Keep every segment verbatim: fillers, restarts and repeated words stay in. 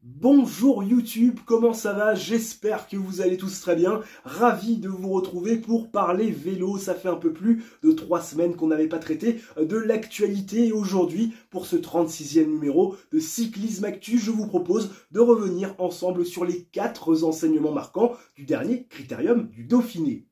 Bonjour YouTube, comment ça va? J'espère que vous allez tous très bien. Ravi de vous retrouver pour parler vélo. Ça fait un peu plus de trois semaines qu'on n'avait pas traité de l'actualité. Et aujourd'hui, pour ce trente-sixième numéro de Cyclisme Actu, je vous propose de revenir ensemble sur les quatre enseignements marquants du dernier Critérium du Dauphiné.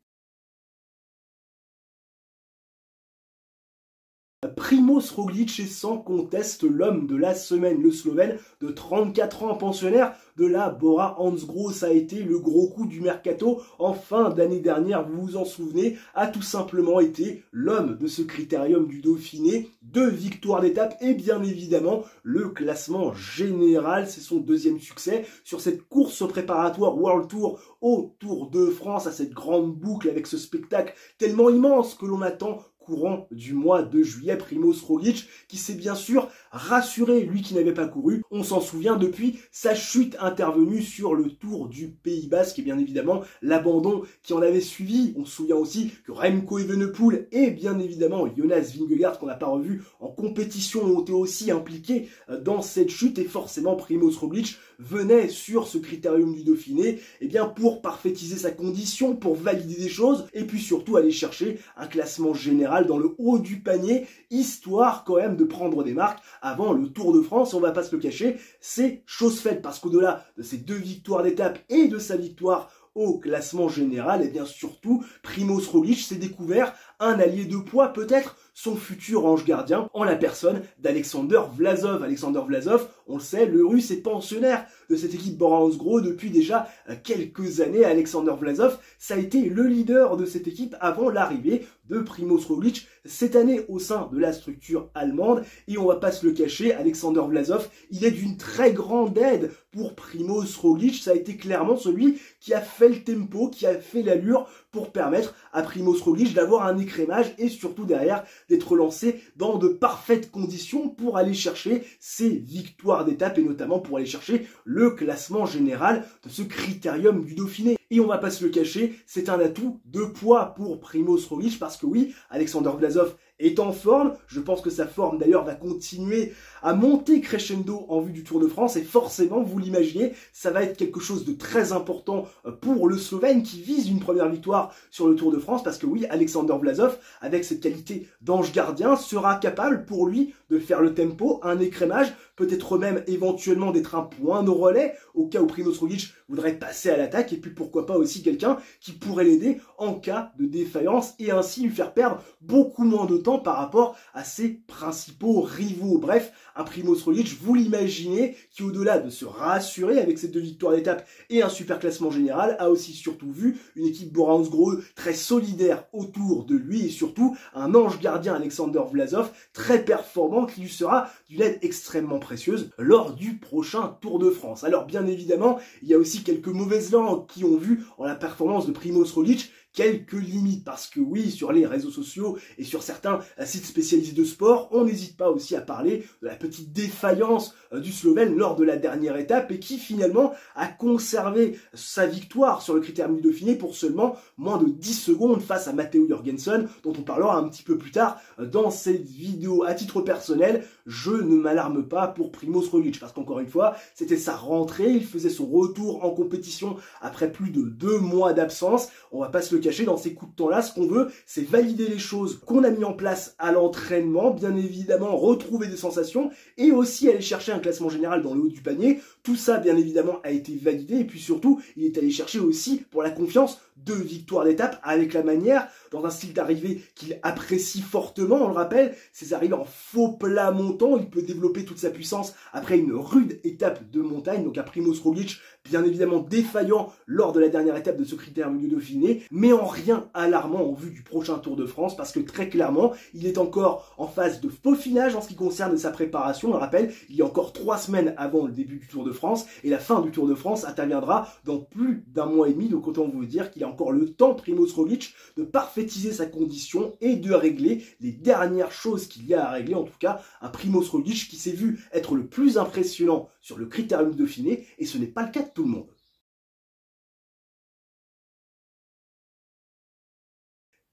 Primoz Roglič est sans conteste l'homme de la semaine. Le Slovène de trente-quatre ans, pensionnaire de la Bora-Hansgrohe, ça a été le gros coup du mercato en fin d'année dernière, vous vous en souvenez, a tout simplement été l'homme de ce critérium du Dauphiné. Deux victoires d'étape et bien évidemment le classement général, c'est son deuxième succès sur cette course préparatoire World Tour au Tour de France, à cette grande boucle avec ce spectacle tellement immense que l'on attend courant du mois de juillet. Primoz Roglič qui s'est bien sûr rassuré, lui qui n'avait pas couru, on s'en souvient, depuis sa chute intervenue sur le Tour du Pays Basque et bien évidemment l'abandon qui en avait suivi. On se souvient aussi que Remco Evenepoel et bien évidemment Jonas Vingegaard, qu'on n'a pas revu en compétition, ont été aussi impliqués dans cette chute, et forcément Primoz Roglič venait sur ce critérium du Dauphiné eh bien pour parfaitiser sa condition, pour valider des choses et puis surtout aller chercher un classement général dans le haut du panier, histoire quand même de prendre des marques avant le Tour de France. On va pas se le cacher, c'est chose faite, parce qu'au-delà de ces deux victoires d'étape et de sa victoire au classement général, et bien surtout Primoz Roglič s'est découvert un allié de poids, peut-être son futur ange gardien, en la personne d'Alexander Vlasov. Alexander Vlasov, on le sait, le russe est pensionnaire de cette équipe Bora-Hansgrohe depuis déjà quelques années. Alexander Vlasov, ça a été le leader de cette équipe avant l'arrivée de Primoz Roglič cette année au sein de la structure allemande. Et on va pas se le cacher, Alexander Vlasov, il est d'une très grande aide pour Primoz Roglič. Ça a été clairement celui qui a fait le tempo, qui a fait l'allure pour permettre à Primoz Roglič d'avoir un écrémage et surtout derrière d'être lancé dans de parfaites conditions pour aller chercher ses victoires d'étape et notamment pour aller chercher le classement général de ce critérium du Dauphiné. Et on va pas se le cacher, c'est un atout de poids pour Primoz Roglič, parce que oui, Alexander Vlasov est en forme. Je pense que sa forme d'ailleurs va continuer à monter crescendo en vue du Tour de France, et forcément, vous l'imaginez, ça va être quelque chose de très important pour le Slovène qui vise une première victoire sur le Tour de France, parce que oui, Alexander Vlasov, avec cette qualité d'ange gardien, sera capable pour lui de faire le tempo, un écrémage, peut-être même éventuellement d'être un point de relais au cas où Primoz Roglič voudrait passer à l'attaque, et puis pourquoi pas aussi quelqu'un qui pourrait l'aider en cas de défaillance et ainsi lui faire perdre beaucoup moins de temps par rapport à ses principaux rivaux. Bref, un Primoz Roglič, vous l'imaginez, qui au-delà de se rassurer avec ces deux victoires d'étape et un super classement général, a aussi surtout vu une équipe Bora-Hansgrohe très solidaire autour de lui, et surtout un ange gardien, Alexander Vlasov, très performant, qui lui sera d'une aide extrêmement précieuse lors du prochain Tour de France. Alors bien évidemment, il y a aussi quelques mauvaises langues qui ont vu en la performance de Primoz Roglič quelques limites, parce que oui, sur les réseaux sociaux et sur certains sites spécialisés de sport, on n'hésite pas aussi à parler de la petite défaillance du Slovène lors de la dernière étape, et qui finalement a conservé sa victoire sur le critérium du Dauphiné pour seulement moins de dix secondes face à Matteo Jorgensen, dont on parlera un petit peu plus tard dans cette vidéo. À titre personnel, je ne m'alarme pas pour Primoz Roglič, parce qu'encore une fois, c'était sa rentrée, il faisait son retour en compétition après plus de deux mois d'absence. On va pas se le cacher, dans ces coups de temps-là, ce qu'on veut, c'est valider les choses qu'on a mis en place à l'entraînement, bien évidemment retrouver des sensations et aussi aller chercher un classement général dans le haut du panier. Tout ça, bien évidemment, a été validé, et puis surtout, il est allé chercher aussi pour la confiance deux victoires d'étape avec la manière, dans un style d'arrivée qu'il apprécie fortement. On le rappelle, ses arrivées en faux plat montant, il peut développer toute sa puissance après une rude étape de montagne. Donc un Primoz Roglič, bien évidemment défaillant lors de la dernière étape de ce critérium du Dauphiné, mais en rien alarmant en vue du prochain Tour de France, parce que très clairement, il est encore en phase de peaufinage en ce qui concerne sa préparation. On le rappelle, il y a encore trois semaines avant le début du Tour de France, et la fin du Tour de France interviendra dans plus d'un mois et demi. Donc autant vous dire qu'il a encore le temps, Primoz Roglič, de parfaitiser sa condition et de régler les dernières choses qu'il y a à régler. En tout cas, un Primoz Roglič qui s'est vu être le plus impressionnant sur le critérium du Dauphiné, et ce n'est pas le cas de tout le monde.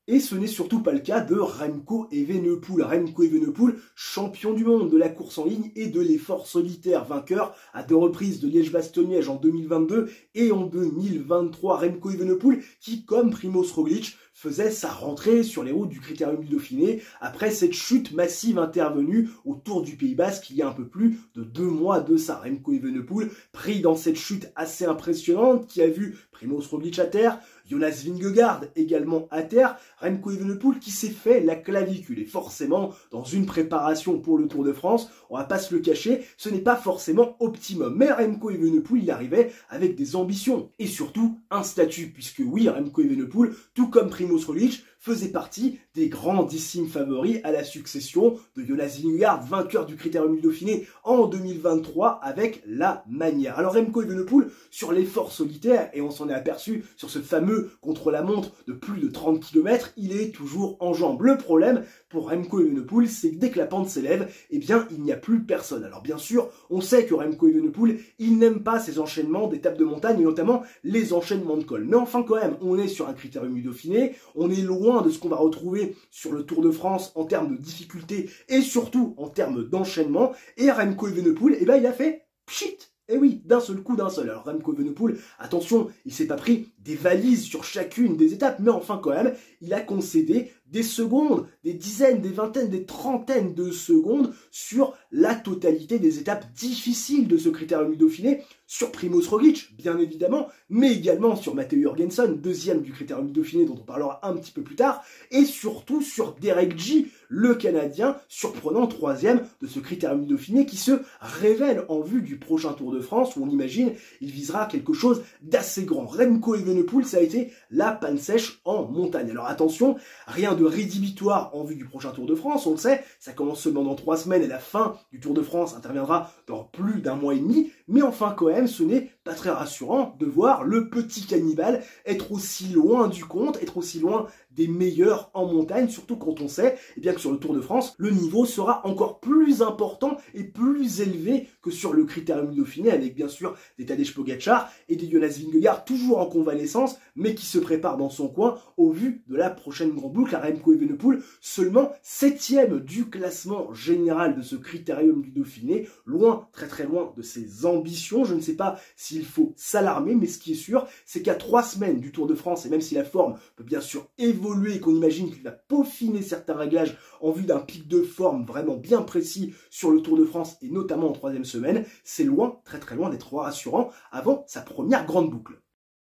Et ce n'est surtout pas le cas de Remco Evenepoel. Remco Evenepoel, champion du monde de la course en ligne et de l'effort solitaire, vainqueur à deux reprises de Liège-Bastogne-Liège en deux mille vingt-deux et en deux mille vingt-trois. Remco Evenepoel qui, comme Primož Roglič, faisait sa rentrée sur les routes du Critérium du Dauphiné après cette chute massive intervenue autour du Pays Basque il y a un peu plus de deux mois de ça. Remco Evenepoel pris dans cette chute assez impressionnante qui a vu Primož Roglič à terre, Jonas Vingegaard également à terre, Remco Evenepoel qui s'est fait la clavicule. Et forcément, dans une préparation pour le Tour de France, on va pas se le cacher, ce n'est pas forcément optimum. Mais Remco Evenepoel, il arrivait avec des ambitions et surtout un statut, puisque oui, Remco Evenepoel, tout comme Primož Roglič, faisait partie des grandissimes favoris à la succession de Jonas Vingegaard, vainqueur du Critérium du Dauphiné en deux mille vingt-trois avec la manière. Alors Remco Evenepoel, sur l'effort solitaire, et on s'en est aperçu sur ce fameux contre-la-montre de plus de trente kilomètres, il est toujours en jambes. Le problème pour Remco Evenepoel, c'est que dès que la pente s'élève, eh bien il n'y a plus personne. Alors bien sûr, on sait que Remco Evenepoel, il n'aime pas ces enchaînements d'étapes de montagne, et notamment les enchaînements de col. Mais enfin quand même, on est sur un Critérium du Dauphiné, on est loin de ce qu'on va retrouver sur le Tour de France en termes de difficulté et surtout en termes d'enchaînement. Et Remco Evenepoel, eh ben, il a fait pchit. Et oui, d'un seul coup, d'un seul. Alors Remco Evenepoel, attention, il s'est pas pris des valises sur chacune des étapes, mais enfin quand même, il a concédé des secondes, des dizaines, des vingtaines, des trentaines de secondes sur la totalité des étapes difficiles de ce Critérium du Dauphiné, sur Primož Roglič, bien évidemment, mais également sur Matteo Jorgensen, deuxième du Critérium du Dauphiné, dont on parlera un petit peu plus tard, et surtout sur Derek J, le Canadien, surprenant troisième de ce Critérium du Dauphiné, qui se révèle en vue du prochain Tour de France, où on imagine il visera quelque chose d'assez grand. Remco Evenepoel, ça a été la panne sèche en montagne. Alors attention, rien de rédhibitoire en vue du prochain Tour de France, on le sait, ça commence seulement dans trois semaines et la fin du Tour de France interviendra dans plus d'un mois et demi, mais enfin quand même, ce n'est pas très rassurant de voir le petit cannibale être aussi loin du compte, être aussi loin des meilleurs en montagne, surtout quand on sait eh bien que sur le Tour de France, le niveau sera encore plus important et plus élevé que sur le Critérium du Dauphiné, avec bien sûr des Tadej Pogačar et des Jonas Vingegaard toujours en convalescence, mais qui se préparent dans son coin au vu de la prochaine grande boucle. À Remco Evenepoel, seulement septième du classement général de ce Critérium du Dauphiné, loin, très très loin de ses ambitions. Je ne sais pas s'il faut s'alarmer, mais ce qui est sûr, c'est qu'à trois semaines du Tour de France, et même si la forme peut bien sûr évoluer et qu'on imagine qu'il va peaufiner certains réglages en vue d'un pic de forme vraiment bien précis sur le Tour de France, et notamment en troisième semaine, c'est loin, très très loin d'être rassurant avant sa première grande boucle.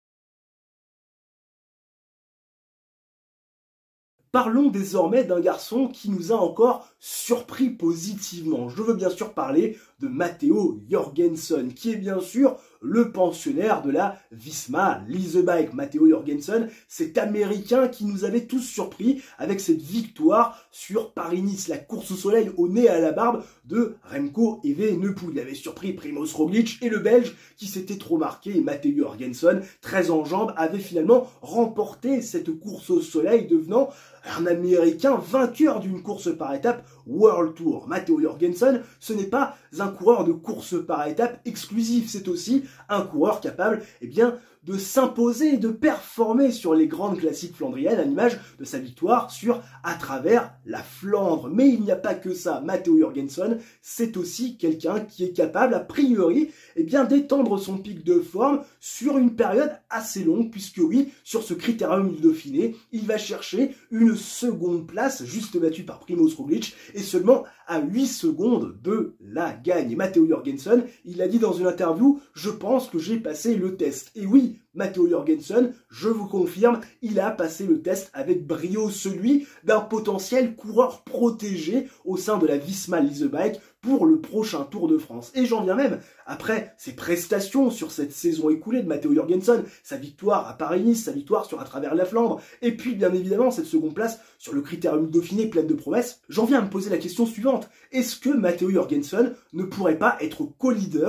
Parlons désormais d'un garçon qui nous a encore surpris positivement. Je veux bien sûr parler de Matteo Jorgensen, qui est bien sûr le pensionnaire de la Visma Lease Bike. Matteo Jorgensen, cet Américain qui nous avait tous surpris avec cette victoire sur Paris-Nice, la course au soleil au nez et à la barbe de Remco Evenepoel. Il avait surpris Primož Roglič et le Belge qui s'était trop marqué. Et Matteo Jorgensen, très en jambes, avait finalement remporté cette course au soleil, devenant un Américain vainqueur d'une course par étape World Tour. Matteo Jorgensen, ce n'est pas un coureur de course par étape exclusif, c'est aussi un coureur capable, eh bien, de s'imposer, de performer sur les grandes classiques flandriennes, à l'image de sa victoire sur À travers la Flandre. Mais il n'y a pas que ça. Matteo Jorgensen, c'est aussi quelqu'un qui est capable, a priori, eh bien, d'étendre son pic de forme sur une période assez longue, puisque oui, sur ce Critérium du Dauphiné, il va chercher une seconde place, juste battue par Primož Roglič, et seulement à huit secondes de la gagne. Et Matteo Jorgensen, il a dit dans une interview, « Je pense que j'ai passé le test ». Et oui, Matteo Jorgensen, je vous confirme, il a passé le test avec brio, celui d'un potentiel coureur protégé au sein de la Visma Lease Bike pour le prochain Tour de France. Et j'en viens même, après ses prestations sur cette saison écoulée de Matteo Jorgensen, sa victoire à Paris-Nice, sa victoire sur À travers la Flandre, et puis bien évidemment cette seconde place sur le Critérium du Dauphiné pleine de promesses, j'en viens à me poser la question suivante. Est-ce que Matteo Jorgensen ne pourrait pas être co-leader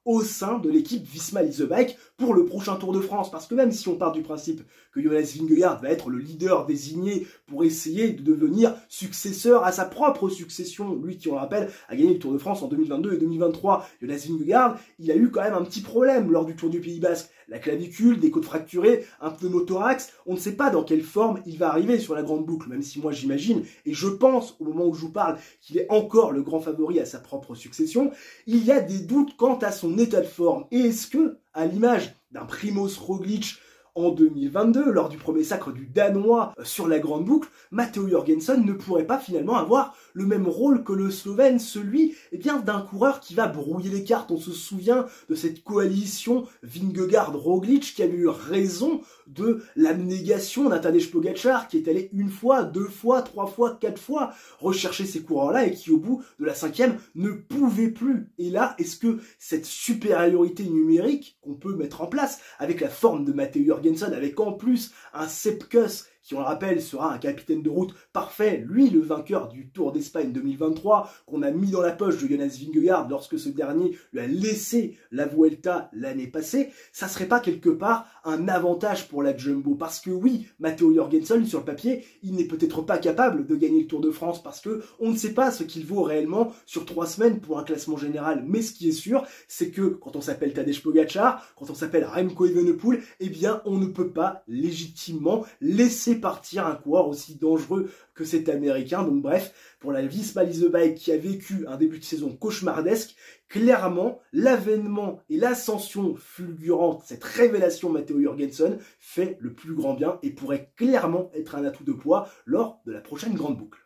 au sein de l'équipe Visma Lease the Bike pour le prochain Tour de France. Parce que même si on part du principe que Jonas Vingegaard va être le leader désigné pour essayer de devenir successeur à sa propre succession, lui qui, on le rappelle, a gagné le Tour de France en deux mille vingt-deux et deux mille vingt-trois, Jonas Vingegaard, il a eu quand même un petit problème lors du Tour du Pays Basque. La clavicule, des côtes fracturées, un pneumothorax, on ne sait pas dans quelle forme il va arriver sur la grande boucle, même si moi j'imagine, et je pense au moment où je vous parle, qu'il est encore le grand favori à sa propre succession. Il y a des doutes quant à son état de forme. Et est-ce que, à l'image d'un Primoz Roglic en deux mille vingt-deux, lors du premier sacre du Danois sur la grande boucle, Matteo Jorgensen ne pourrait pas finalement avoir le même rôle que le Slovène, celui eh bien d'un coureur qui va brouiller les cartes. On se souvient de cette coalition Vingegaard-Roglic qui avait eu raison de l'abnégation d'un Tadej Pogačar qui est allé une fois, deux fois, trois fois, quatre fois rechercher ces coureurs-là et qui au bout de la cinquième ne pouvait plus. Et là, est-ce que cette supériorité numérique qu'on peut mettre en place avec la forme de Matteo Jorgensen, avec en plus un Sepp Kuss qui, on le rappelle, sera un capitaine de route parfait, lui le vainqueur du Tour d'Espagne deux mille vingt-trois, qu'on a mis dans la poche de Jonas Vingegaard lorsque ce dernier lui a laissé la Vuelta l'année passée, ça serait pas quelque part un avantage pour la Jumbo? Parce que oui, Matteo Jorgensen, sur le papier, il n'est peut-être pas capable de gagner le Tour de France parce que on ne sait pas ce qu'il vaut réellement sur trois semaines pour un classement général. Mais ce qui est sûr, c'est que quand on s'appelle Tadej Pogačar, quand on s'appelle Remco Evenepoel, eh bien, on ne peut pas légitimement laisser partir un coureur aussi dangereux que cet américain. Donc bref, pour la Visma Lease the Bike qui a vécu un début de saison cauchemardesque, clairement, l'avènement et l'ascension fulgurante, cette révélation Matteo Jorgensen fait le plus grand bien et pourrait clairement être un atout de poids lors de la prochaine grande boucle.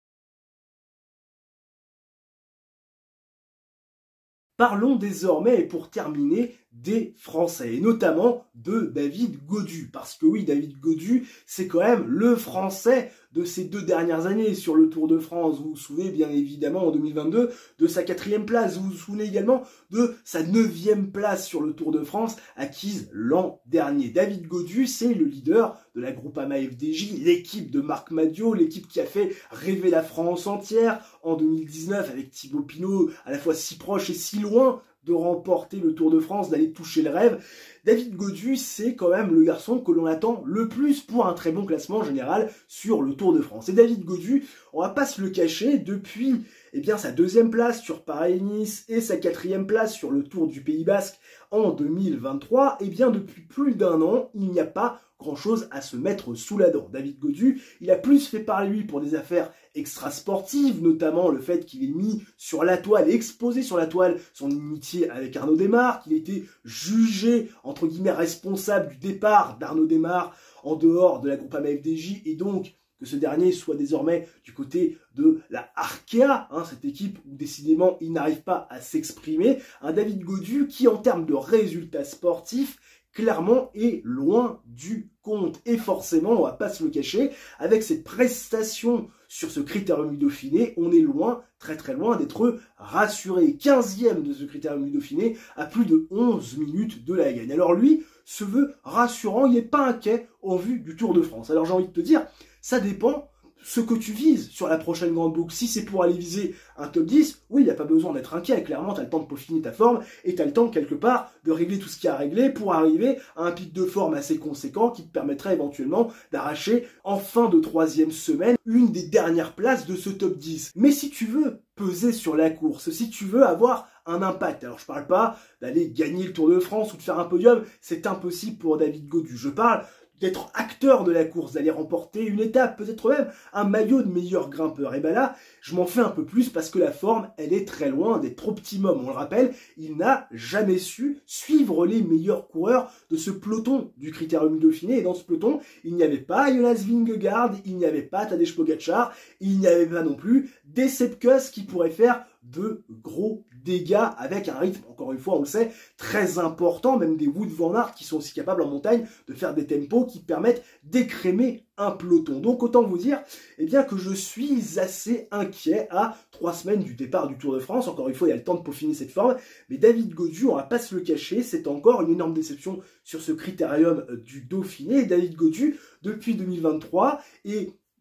Parlons désormais, et pour terminer, des Français, et notamment de David Gaudu. Parce que oui, David Gaudu, c'est quand même le Français de ces deux dernières années sur le Tour de France. Vous vous souvenez bien évidemment en deux mille vingt-deux de sa quatrième place. Vous vous souvenez également de sa neuvième place sur le Tour de France acquise l'an dernier. David Gaudu, c'est le leader de la Groupama F D J, l'équipe de Marc Madiot, l'équipe qui a fait rêver la France entière en deux mille dix-neuf avec Thibaut Pinot à la fois si proche et si loin de remporter le Tour de France, d'aller toucher le rêve. David Gaudu, c'est quand même le garçon que l'on attend le plus pour un très bon classement général sur le Tour de France. Et David Gaudu, on va pas se le cacher, depuis eh bien, sa deuxième place sur Paris-Nice et sa quatrième place sur le Tour du Pays Basque en deux mille vingt-trois, eh bien, depuis plus d'un an, il n'y a pas grand-chose à se mettre sous la dent. David Gaudu, il a plus fait parler lui pour des affaires extra-sportives, notamment le fait qu'il ait mis sur la toile, exposé sur la toile son inimitié avec Arnaud Démare, qu'il ait été jugé, entre guillemets, responsable du départ d'Arnaud Démare en dehors de la Groupama F D J, et donc que ce dernier soit désormais du côté de la Arkea, hein, cette équipe où décidément il n'arrive pas à s'exprimer. Un David Gaudu qui, en termes de résultats sportifs, clairement est loin du compte. Et forcément, on va pas se le cacher, avec cette prestation sur ce Critérium du Dauphiné, on est loin, très très loin d'être rassuré. quinzième de ce Critérium du Dauphiné, à plus de onze minutes de la gagne. Alors lui se veut rassurant, il n'est pas inquiet en vue du Tour de France. Alors j'ai envie de te dire, ça dépend ce que tu vises sur la prochaine grande boucle. Si c'est pour aller viser un top dix, oui, il n'y a pas besoin d'être inquiet. Clairement, tu as le temps de peaufiner ta forme et tu as le temps, quelque part, de régler tout ce qu'il y a à régler pour arriver à un pic de forme assez conséquent qui te permettrait éventuellement d'arracher en fin de troisième semaine une des dernières places de ce top dix. Mais si tu veux peser sur la course, si tu veux avoir un impact, alors je parle pas d'aller gagner le Tour de France ou de faire un podium, c'est impossible pour David Gaudu. Je parle d'être acteur de la course, d'aller remporter une étape, peut-être même un maillot de meilleur grimpeur. Et ben là, je m'en fais un peu plus parce que la forme, elle est très loin d'être optimum. On le rappelle, il n'a jamais su suivre les meilleurs coureurs de ce peloton du Critérium du Dauphiné. Et dans ce peloton, il n'y avait pas Jonas Vingegaard, il n'y avait pas Tadej Pogačar, il n'y avait pas non plus des Sepp Kuss qui pourraient faire de gros dégâts avec un rythme, encore une fois, on le sait, très important, même des Wout van Aert qui sont aussi capables en montagne de faire des tempos qui permettent d'écrémer un peloton. Donc autant vous dire eh bien, que je suis assez inquiet à trois semaines du départ du Tour de France. Encore une fois, il y a le temps de peaufiner cette forme, mais David Gaudu, on va pas se le cacher, c'est encore une énorme déception sur ce Critérium du Dauphiné. Et David Gaudu, depuis deux mille vingt-trois, et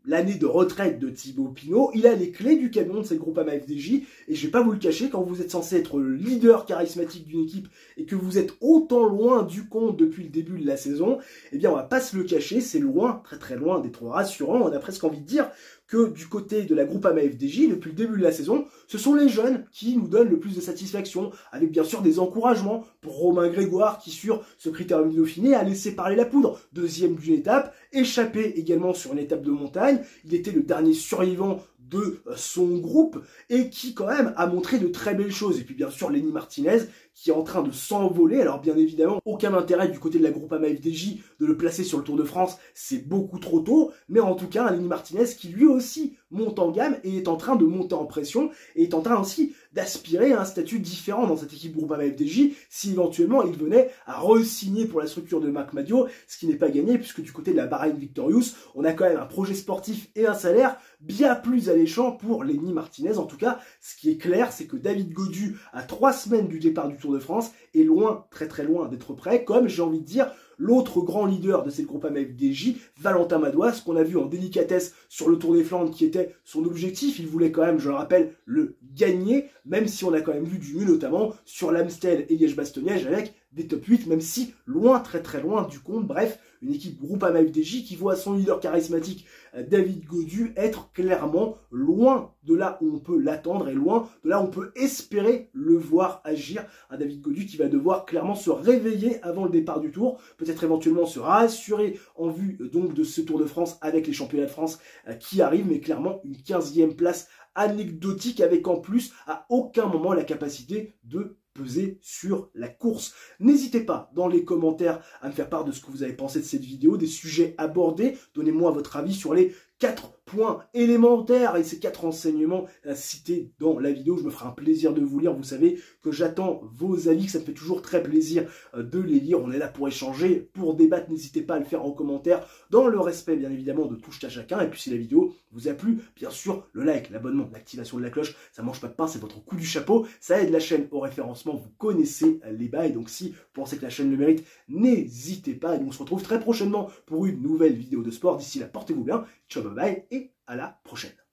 l'année de retraite de Thibaut Pinot, il a les clés du camion de cette Groupama F D J, et je vais pas vous le cacher, quand vous êtes censé être le leader charismatique d'une équipe et que vous êtes autant loin du compte depuis le début de la saison, eh bien on va pas se le cacher, c'est loin, très très loin d'être rassurant. On a presque envie de dire que du côté de la Groupama F D J, depuis le début de la saison, ce sont les jeunes qui nous donnent le plus de satisfaction, avec bien sûr des encouragements pour Romain Grégoire qui sur ce critérium du Dauphiné a laissé parler la poudre, deuxième d'une étape, échappé également sur une étape de montagne, il était le dernier survivant de son groupe et qui quand même a montré de très belles choses. Et puis bien sûr Lenny Martinez qui est en train de s'envoler. Alors bien évidemment, aucun intérêt du côté de la Groupama F D J de le placer sur le Tour de France, c'est beaucoup trop tôt, mais en tout cas un Lenny Martinez qui lui aussi monte en gamme et est en train de monter en pression et est en train aussi d'aspirer à un statut différent dans cette équipe Groupama F D J si éventuellement il venait à re-signer pour la structure de Marc Madio, ce qui n'est pas gagné puisque du côté de la Bahrain Victorious, on a quand même un projet sportif et un salaire bien plus alléchant pour Lenny Martinez. En tout cas, ce qui est clair, c'est que David Gaudu, à trois semaines du départ du Tour de France, est loin, très très loin d'être prêt, comme j'ai envie de dire l'autre grand leader de cette Groupama F D J, Valentin Madouas, qu'on a vu en délicatesse sur le Tour des Flandres, qui était son objectif. Il voulait quand même, je le rappelle, le gagner, même si on a quand même vu du mieux, notamment sur l'Amstel et Liège-Bastogne-Liège, avec des top huit, même si loin, très très loin du compte. Bref, une équipe Groupama F D J qui voit son leader charismatique, David Gaudu, être clairement loin de là où on peut l'attendre et loin de là où on peut espérer le voir agir. Un David Gaudu qui va devoir clairement se réveiller avant le départ du Tour, peut-être éventuellement se rassurer en vue donc de ce Tour de France avec les championnats de France qui arrivent, mais clairement une quinzième place anecdotique avec en plus à aucun moment la capacité de peser sur la course. N'hésitez pas dans les commentaires à me faire part de ce que vous avez pensé de cette vidéo, des sujets abordés. Donnez-moi votre avis sur les quatre points élémentaires et ces quatre enseignements cités dans la vidéo. Je me ferai un plaisir de vous lire. Vous savez que j'attends vos avis, que ça me fait toujours très plaisir de les lire. On est là pour échanger, pour débattre. N'hésitez pas à le faire en commentaire, dans le respect bien évidemment de tout à chacun. Et puis si la vidéo vous a plu, bien sûr, le like, l'abonnement, l'activation de la cloche, ça mange pas de pain, c'est votre coup du chapeau. Ça aide la chaîne au référencement. Vous connaissez les bails. Donc si vous pensez que la chaîne le mérite, n'hésitez pas. Et nous on se retrouve très prochainement pour une nouvelle vidéo de sport. D'ici là, portez-vous bien. Ciao, bye bye et à la prochaine.